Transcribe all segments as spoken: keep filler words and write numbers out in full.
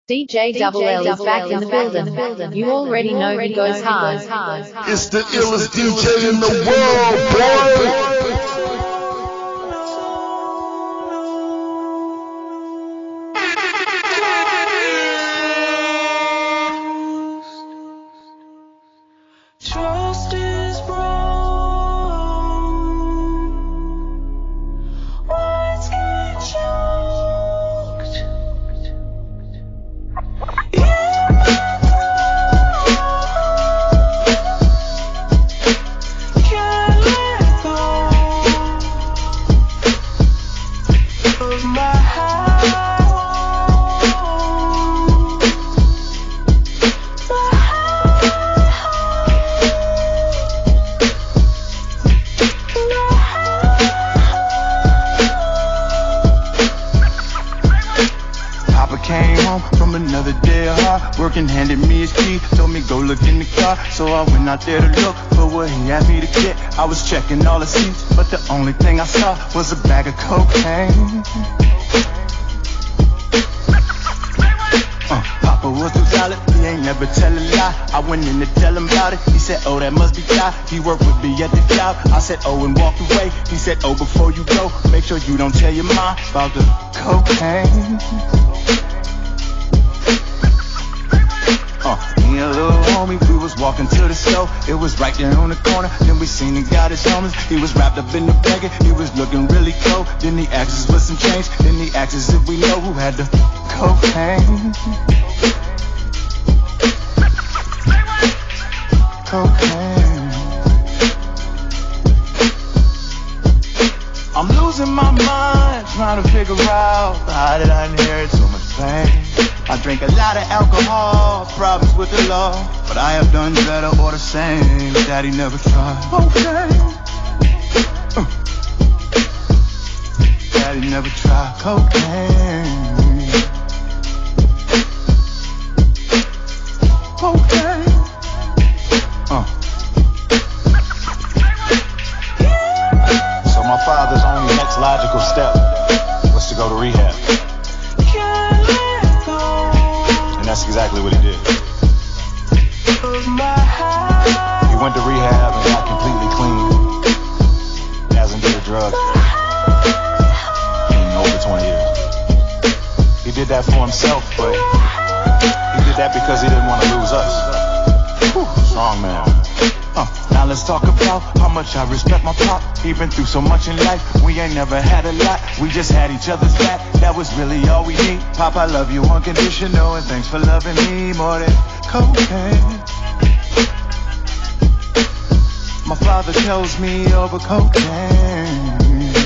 D J Double L is back in the building. You already know he goes hard. It's the illest D J in the world, boy. Handed me his key, told me go look in the car. So I went out there to look for what he asked me to get. I was checking all the seats, but the only thing I saw was a bag of cocaine. uh, Papa was too solid, he ain't never tell a lie. I went in to tell him about it, he said, oh, that must be Ty. He worked with me at the job. I said, oh, and walked away. He said, oh, before you go, make sure you don't tell your mom about the cocaine. Uh, me and a little homie, we was walking to the store. It was right there on the corner. Then we seen the guy that's homeless. He was wrapped up in the blanket. He was looking really cold. Then he asked us for some change. Then he asked us if we know who had the cocaine. Cocaine. I'm losing my mind, trying to figure out how did I inherit so much pain. I drink a lot of alcohol, problems with the law, but I have done better or the same. Daddy never tried. Okay. Uh. Daddy never tried cocaine. Okay. Uh. So my father's only next logical step was to go to rehab. That's exactly what he did. He went to rehab and got completely clean. Hasn't did a drug in over twenty years. He did that for himself, but he did that because he didn't want to lose us. Whew, strong man. Uh, now let's talk about how much I respect my pop. He been through so much in life, we ain't never had a lot. We just had each other's back, that was really all we need. Pop, I love you unconditional, and thanks for loving me more than cocaine. My father chose me over cocaine.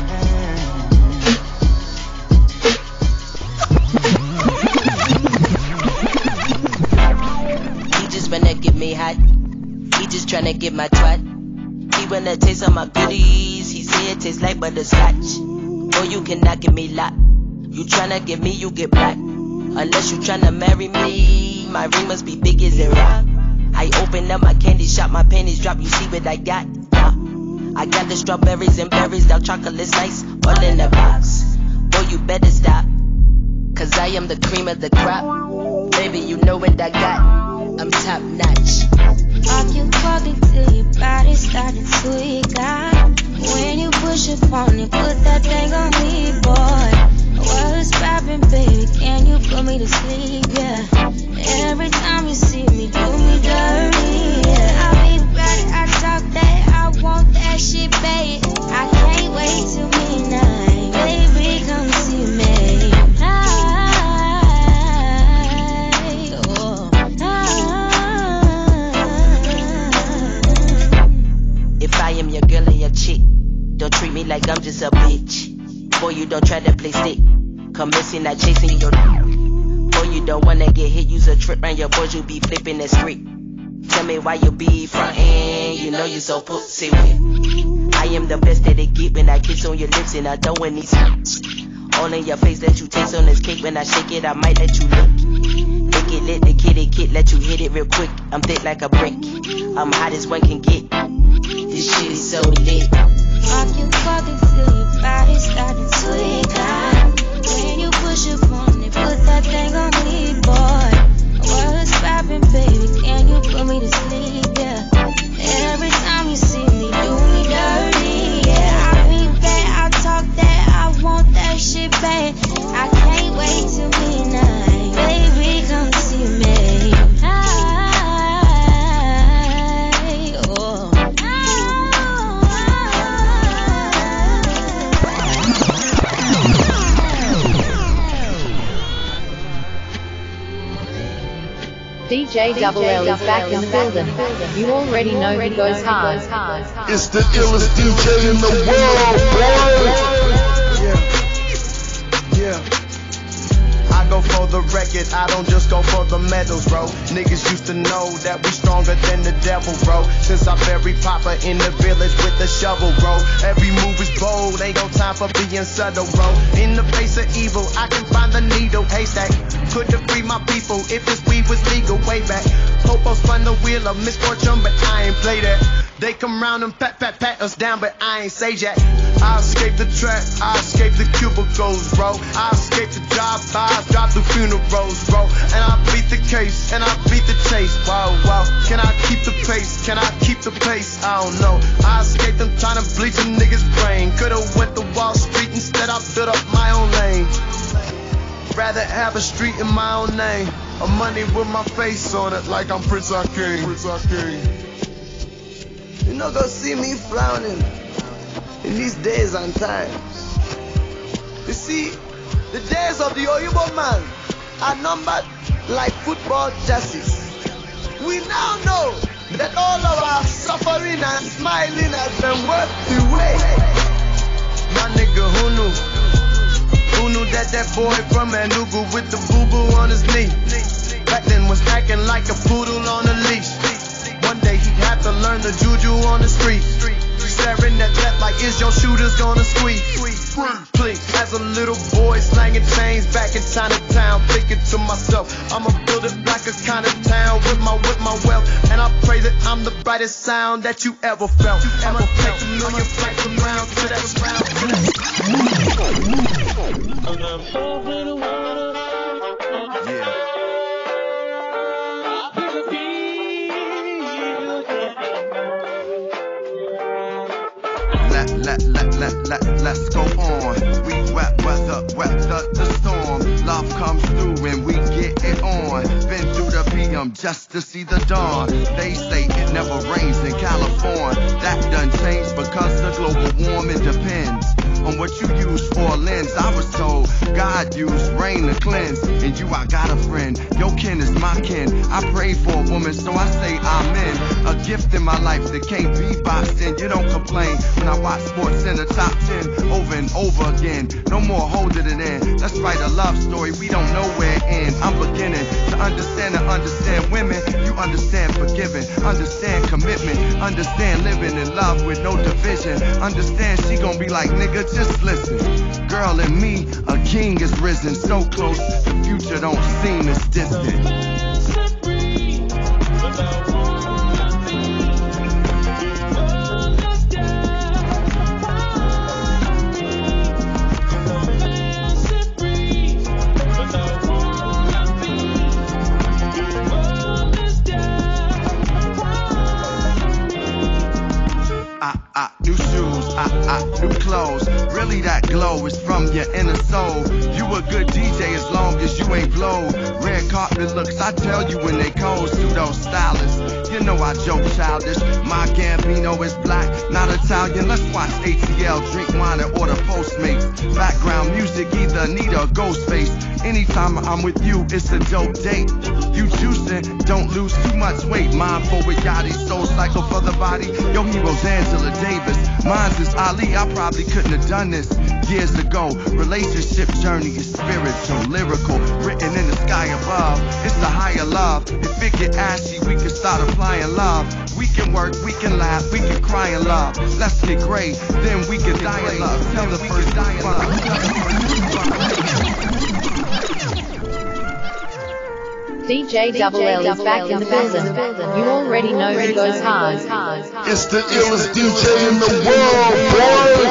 He just wanna get me hot. He just tryna get my twat. He wanna taste all my goodies. He say it tastes like butterscotch. Boy, you cannot get me locked. You tryna get me, you get black. Unless you tryna marry me, my ring must be big as a rock. I open up my candy shop, my panties drop. You see what I got? Uh, I got the strawberries and berries, dark chocolate slice, all in the box. Boy, you better stop, cause I am the cream of the crop. Baby, you know what I got. I'm top notch. Rock you walking till your body starting to got. When you push up on it, put that thing on me, boy. Well, it's poppin', baby, can you put me to sleep, yeah. Every time you see me, do me dirty, yeah. I be ready, I talk that, I want that shit, babe. I can't wait till midnight, baby, come see me. If I am your girl and your chick, don't treat me like I'm just a bitch. Boy, you don't try to play stick. Come missing, not chasing your. Boy, you don't wanna get hit. Use a trip round your boys, you be flipping the script. Tell me why you be frontin'. You know you so pussy with. I am the best that it get when I kiss on your lips and I don't want these. All in your face, let you taste on this cake. When I shake it, I might let you lick. Lick it, let the kitty kid, let you hit it real quick. I'm thick like a brick. I'm hot as one can get. This shit is so lit. Rock you walking till your body starting to got. When you push up on it, put that thing on me, boy. D J Double L is back in the building. You already know he goes hard. It's the illest D J in the world, boy. Yeah, yeah. I go for the record, I don't just go for the medals, bro. Niggas used to know that we stronger than the devil, bro. Since I buried Papa in the village with the shovel, bro. Every move is bold, ain't no time for being subtle, bro. In the face of evil, I can find the needle, haystack. Could've freed my people if this weed was legal way back. Popo spun the wheel of misfortune, but I ain't play that. They come round and pat, pat, pat us down, but I ain't say that. I escaped the trap, I escaped the cubicles, bro. I escaped the job, I dropped the funerals, bro. And I beat the case, and I beat the chase. Wow, wow. Can I keep the pace? Can I keep the pace? I don't know. I escaped them trying to bleach a nigga's brain. Could've went to Wall Street, instead I built up my own lane. Rather have a street in my own name, a money with my face on it, like I'm Prince Hakeem. Prince Hakeem. You not gonna see me frowning in these days and times. You see, the days of the Oyibo man are numbered like football jerseys. We now know that all of our suffering and smiling has been worth the wait. My nigga, who knew? Who knew that that boy from Enugu with the boo-boo on his knee back then was acting like a poodle on a leash? One day he'd have to learn the juju on the street, staring at that like, is your shooters gonna squeeze? Please, as a little boy slanging chains back in Chinatown, thinking to myself, I'ma build it like a kind of town with my with my wealth, and I pray that I'm the brightest sound that you ever felt. I'ma take a million flights around to that round. Yeah. Let, let, let, let, let, let's go on. We wet weather, weather the storm. Love comes through and we get it on. Been through the P M just to see the dawn. They say it never rains in California. That done changed because the global warming depends on what you use for a lens. I was told God used rain to cleanse, and you, I got a friend. Your kin is my kin. I pray for a woman, so I say amen. A gift in my life that can't be boxed in. You don't complain when I watch sports in the top ten over and over again. No more holding it in. Let's write a love story, we don't know where it ends. I'm beginning to understand and understand women. You understand forgiving, understand commitment, understand living in love with no division. Understand she gon' be like, nigga, just listen. Girl and me, a king is risen, so close, the future don't seem as distant. New shoes, I, I, new clothes. Really that glow is from your inner soul. You a good D J as long as you ain't blow. Red carpet looks, I tell you when they cold. Pseudo stylists, you know I joke childish. My Gambino is black, not Italian. Let's watch A T L, drink wine and order Postmates. Background music, either Anita or Ghostface. Anytime I'm with you, it's a dope date. You juicing, don't lose too much weight. Mindful with Yachty, soul cycle for the body. Your hero's Angela Davis, mine's is Ali. I probably couldn't have done this years ago. Relationship journey is spiritual, lyrical, written in the sky above. It's a higher love. If it get ashy, we can start applying love. We can work, we can laugh, we can cry in love. Let's get great, then we can die in love. Tell the first die in love. D J Double L is back in the building. You already know he goes hard. It's the illest D J in the world, boy.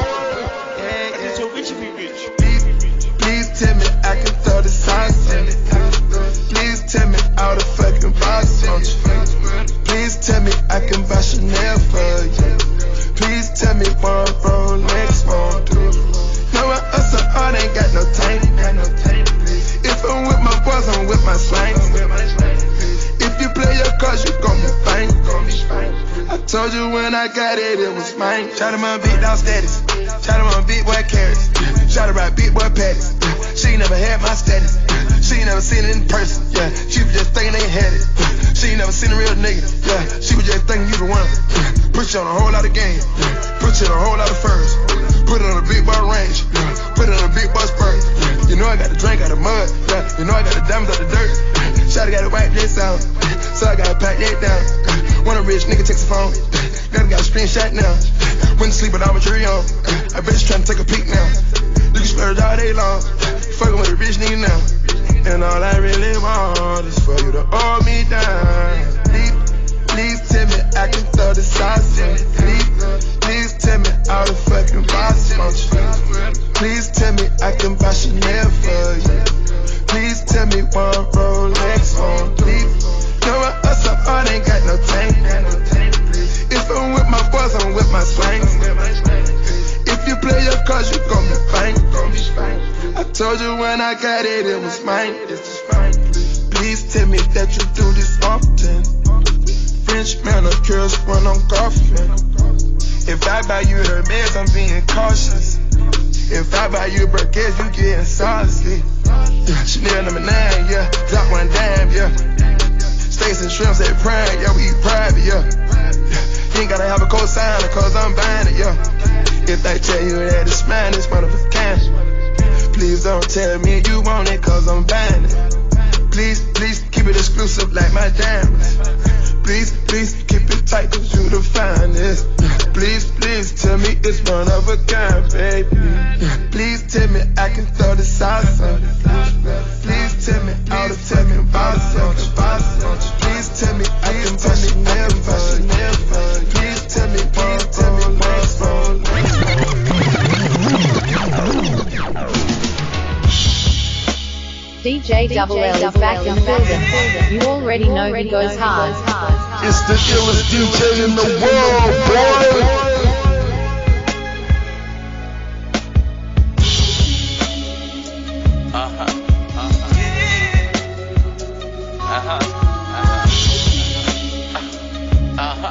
Please tell me I can throw this sauce in it. Please tell me all the fucking box in it. Please tell me I can buy Chanel for you. Please tell me one Rolex won't do. No, I hustle hard, ain't got no time. If I'm with my boys, I'm with my slang. If you play your cards, you gon' be fine. I told you when I got it, it was mine. Shout out my big dog status. Shout out my big boy carrots. Shout out my big boy patties. She never had my status. She never seen it in person. Yeah, she was just thinking they had it. you on a whole lot of game. Put you on a whole lot of furs. Put it on a big boy range. Put it on a big boy spurt. You know I got the drink out of mud. Yeah. You know I got the diamonds out the dirt. Shawty gotta wipe this out, so I gotta pack that down. When a rich nigga takes the phone, gotta got a screenshot now. Went to sleep with all my jewelry on. I bet you tryna take a peek now. You can splurge all day long, fucking with a rich nigga now. And all I really want is for you to hold me down. Please, please tell me I can throw the sauce in. Please, please tell me all the fucking boss wants you. Please tell me I can buy Chanel for you. Please tell me one Rolex on, please. Know my us up, I ain't got no tank. If I'm with my boys, I'm with my swangs. If you play your cards, you gon' be fine. I told you when I got it, it was mine. Please tell me that you do this often. French manicures run on golfing. If I buy you Hermes, I'm being cautious. If I buy you Burkett, you getting saucy. Chanel number nine, yeah. Drop one dime, yeah. Steaks and shrimps at Prime, yeah. We eat private, yeah. You ain't gotta have a cosigner, cause I'm buying it, yeah. If I tell you that it's mine, it's one of a kind. Please don't tell me you want it, cause I'm buying it. Please, please keep it exclusive like my diamonds. Please, please keep it tight, cause you the finest. Please, please tell me it's one of a kind, baby. Please tell me I can throw the sauce on it. Please tell me all the fucking boss on it. Please tell me I can buy Chanel for you. Please tell me, please tell me what's wrong. D J Double L is back in the building. You already know he goes hard. It's the illest D J in the world, boy. Uh-huh. Uh-huh. Uh-huh. Uh-huh. Uh-huh.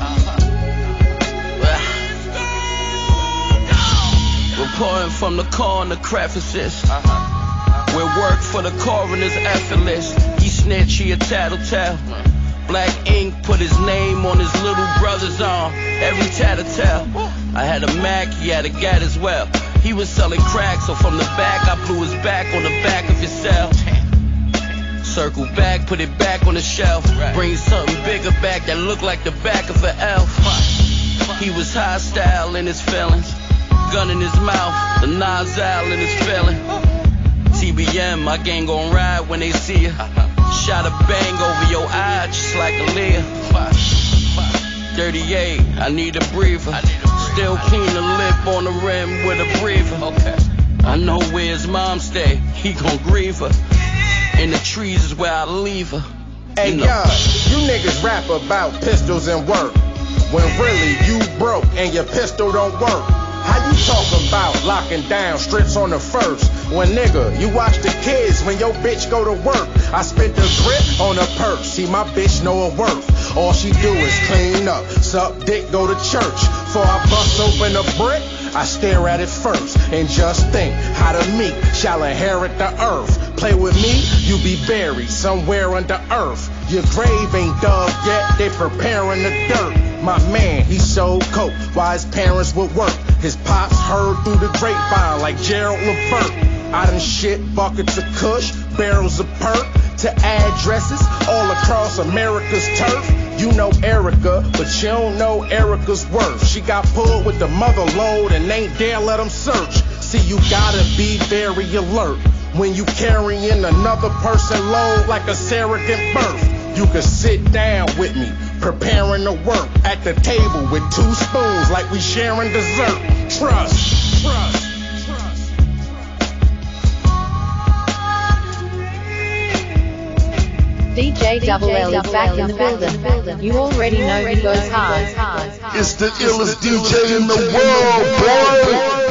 Uh-huh. Reporting from the corner crevices. Uh-huh. Where work for the coroner's effortless. He snitch, he a tattletale. Black ink put his name on his little brother's arm. Every tattletale. I had a Mac, he had a Gat as well. He was selling crack, so from the back I blew his back on the back of his cell. Circle back, put it back on the shelf. Bring something bigger back that looked like the back of an elf. He was hostile in his feelings. Gun in his mouth, the nozzle in his feeling. T B M, my gang gon' ride when they see ya. Shot a bang over your eye just like a Leah. thirty-eight, I need a breather. Still clean the lip on the rim with a breather. I know where his mom stay, he gon' grieve her. In the trees is where I leave her. Hey you know. y'all, you niggas rap about pistols and work, when really you broke and your pistol don't work. How you talk about locking down strips on the first, when nigga, you watch the kids when your bitch go to work? I spent the grip on her purse, see my bitch know her worth. All she do is clean up, suck dick, go to church. Before I bust open a brick, I stare at it first and just think how the meek shall inherit the earth. Play with me, you be buried somewhere under earth. Your grave ain't dug yet, they preparing the dirt. My man, he sold coke while his parents would work. His pops heard through the grapevine like Gerald Levert. I done shit buckets of kush, barrels of perk, to addresses all across America's turf. You know Erica, but you don't know Erica's worth. She got pulled with the mother load and ain't dare let them search. See, you gotta be very alert when you carrying another person load like a surrogate birth. You can sit down with me, preparing to work at the table with two spoons like we sharing dessert. Trust, trust. D J Double L is back in the building. You already know he goes hard. It's the illest D J in the world, boy.